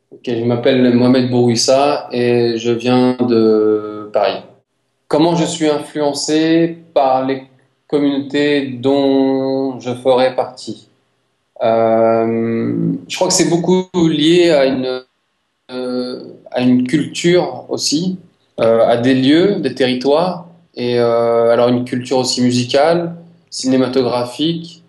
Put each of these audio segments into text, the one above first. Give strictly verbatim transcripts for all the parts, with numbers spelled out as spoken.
Ok, je m'appelle Mohamed Bourouissa et je viens de Paris. Comment je suis influencé par les communautés dont je ferai partie? Euh, je crois que c'est beaucoup lié à une, euh, à une culture aussi, euh, à des lieux, des territoires, et euh, alors une culture aussi musicale, cinématographique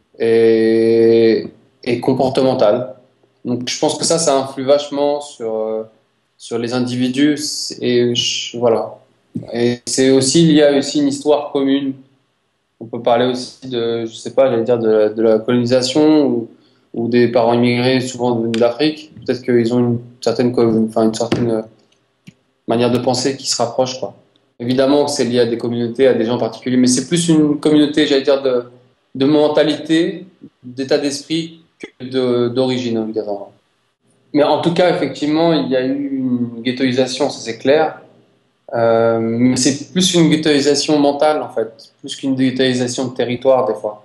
et, et comportementale. Donc je pense que ça, ça influe vachement sur, euh, sur les individus et je- voilà. Et c'est aussi, il y a aussi une histoire commune. On peut parler aussi de, je sais pas, j'allais dire de, la de la colonisation ou, ou des parents immigrés souvent venus d'Afrique. Peut-être qu'ils ont une certaine, co- enfin, une certaine manière de penser qui se rapproche, quoi. Évidemment que c'est lié à des communautés, à des gens particuliers, mais c'est plus une communauté, j'allais dire, de, de mentalité, d'état d'esprit que de- d'origine, évidemment. Mais en tout cas, effectivement, il y a eu une ghettoisation, ça c'est clair. Euh, mais c'est plus une ghettoisation mentale, en fait, plus qu'une ghettoisation de territoire, des fois.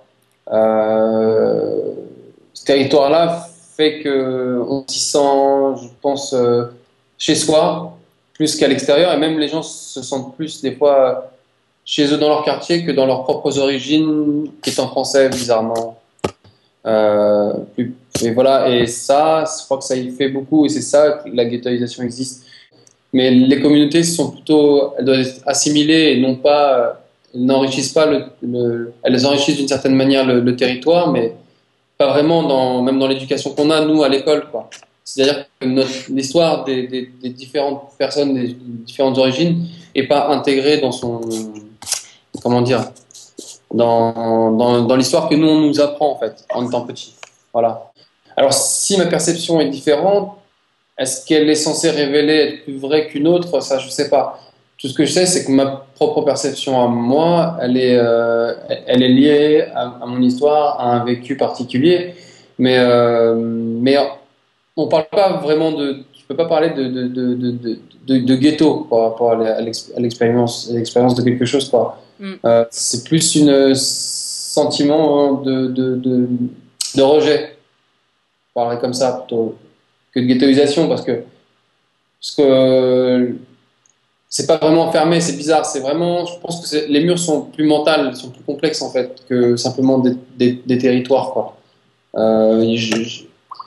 Euh, Ce territoire-là fait que on s'y sent, je pense, euh, chez soi, plus qu'à l'extérieur, et même les gens se sentent plus, des fois, chez eux dans leur quartier que dans leurs propres origines, étant français, bizarrement. Euh, plus- et voilà, et ça, je crois que ça y fait beaucoup, et c'est ça que la ghettoisation existe. Mais les communautés sont plutôt, elles doivent être assimilées et non pas, elles n'enrichissent pas le, le- elles enrichissent d'une certaine manière le, le territoire, mais pas vraiment dans, même dans l'éducation qu'on a, nous, à l'école, quoi. C'est-à-dire que notre, l'histoire des, des, des différentes personnes, des différentes origines, est pas intégrée dans son, comment dire, dans, dans, dans l'histoire que nous, on nous apprend, en fait, en étant petit. Voilà. Alors, si ma perception est différente, est-ce qu'elle est censée révéler être plus vraie qu'une autre? Ça, je sais pas. Tout ce que je sais, c'est que ma propre perception à moi, elle est, euh, elle est liée à, à mon histoire, à un vécu particulier. Mais, euh, mais on parle pas vraiment de. Je peux pas parler de, de, de, de, de, de ghetto par rapport à l'ex- à l'expérience, à l'expérience de quelque chose, quoi. Mm. Euh, c'est plus une sentiment de, de, de, de rejet. Je parlerais comme ça plutôt que de ghettoisation, parce que parce que c'est pas vraiment fermé, c'est bizarre. C'est vraiment, je pense que c'est- les murs sont plus mentales, sont plus complexes en fait que simplement des, des, des territoires, quoi. Euh, je- je-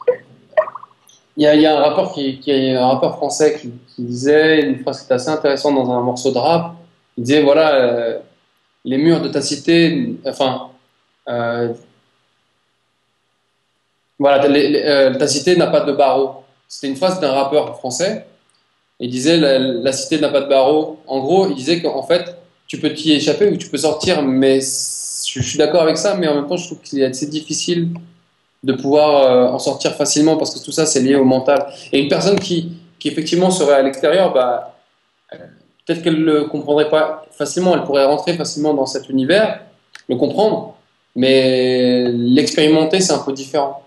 Il y a, il y a un rappeur qui, qui est un rappeur français qui, qui disait une phrase qui est assez intéressante dans un morceau de rap. Il disait voilà, euh, les murs de ta cité, enfin, euh, voilà, les- les- euh, ta cité n'a pas de barreaux. C'était une phrase d'un rappeur français. Il disait la, la cité n'a pas de barreaux. En gros, il disait qu'en fait, tu peux t'y échapper ou tu peux sortir, mais je, je suis d'accord avec ça, mais en même temps, je trouve qu'il est assez difficile de pouvoir euh, en sortir facilement parce que tout ça, c'est lié au mental. Et une personne qui, qui effectivement serait à l'extérieur, bah, peut-être qu'elle ne le comprendrait pas facilement, elle pourrait rentrer facilement dans cet univers, le comprendre, mais l'expérimenter, c'est un peu différent.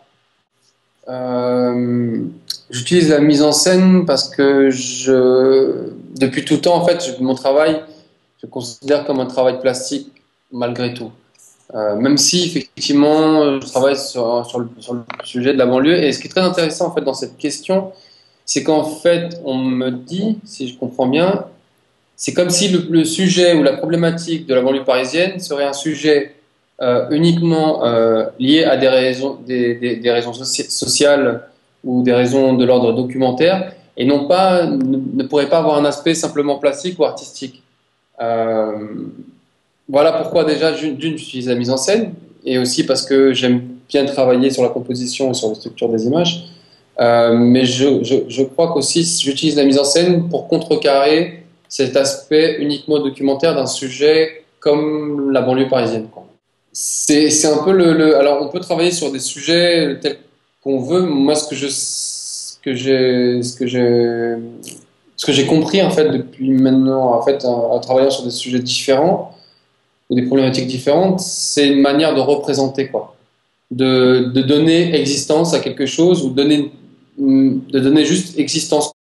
Euh, J'utilise la mise en scène parce que je, depuis tout temps, en fait, je- mon travail, je le considère comme un travail plastique malgré tout. Euh, même si effectivement, je travaille sur, sur le, sur le sujet de la banlieue. Et ce qui est très intéressant en fait dans cette question, c'est qu'en fait, on me dit, si je comprends bien, c'est comme si le, le sujet ou la problématique de la banlieue parisienne serait un sujet euh, uniquement euh, lié à des raisons, des, des, des raisons soci sociales ou des raisons de l'ordre documentaire, et non pas ne, ne pourrait pas avoir un aspect simplement plastique ou artistique. Euh, voilà pourquoi déjà d'une j'utilise la mise en scène, et aussi parce que j'aime bien travailler sur la composition et sur la structure des images. Euh, mais je, je, je crois qu'aussi j'utilise la mise en scène pour contrecarrer cet aspect uniquement documentaire d'un sujet comme la banlieue parisienne, quoi. C'est, c'est un peu le, le- Alors, on peut travailler sur des sujets tels qu'on veut. Moi, ce que je, ce que j'ai, ce que j'ai, ce que j'ai compris en fait depuis maintenant, en fait, en, en travaillant sur des sujets différents ou des problématiques différentes, c'est une manière de représenter, quoi, de, de donner existence à quelque chose ou donner, de donner juste existence